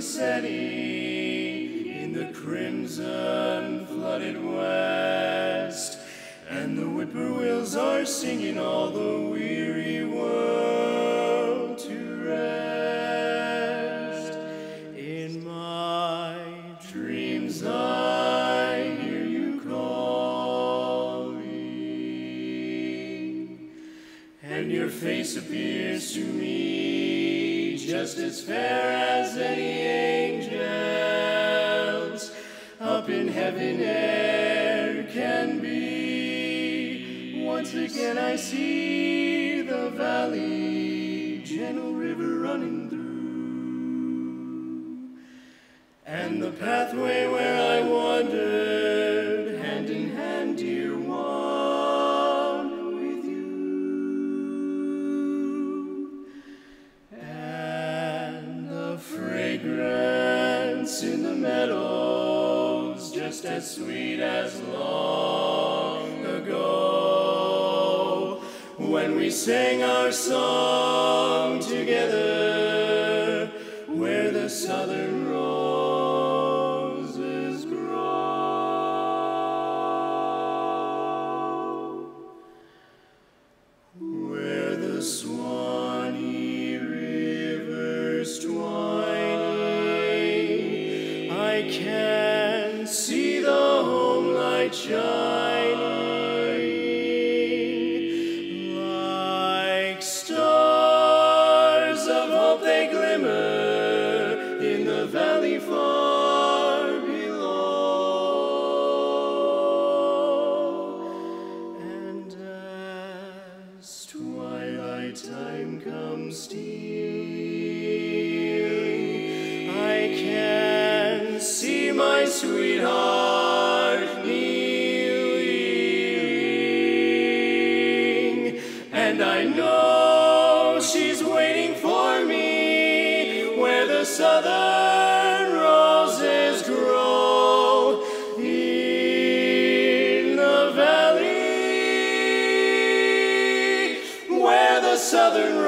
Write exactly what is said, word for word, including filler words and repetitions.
setting in the crimson flooded west, and the whippoorwills are singing all the weary world to rest. In my dreams I hear you calling, and your face appears to me just as fair as any angels up in heaven e'er can be. Once again I see the valley, gentle river running through, and the pathway where I wandered, hand in hand, dear one, with you. And the fragrance in the meadows, just as sweet as long ago, when we sang our song together, where the southern roses grow, where the Swanee rivers twining, I can see the home light shining, like stars of hope they glimmer in the valley far below. And as twilight time comes stealing, I can see my sweetheart kneeling, and I know she's waiting for me where the southern roses grow, in the valley where the southern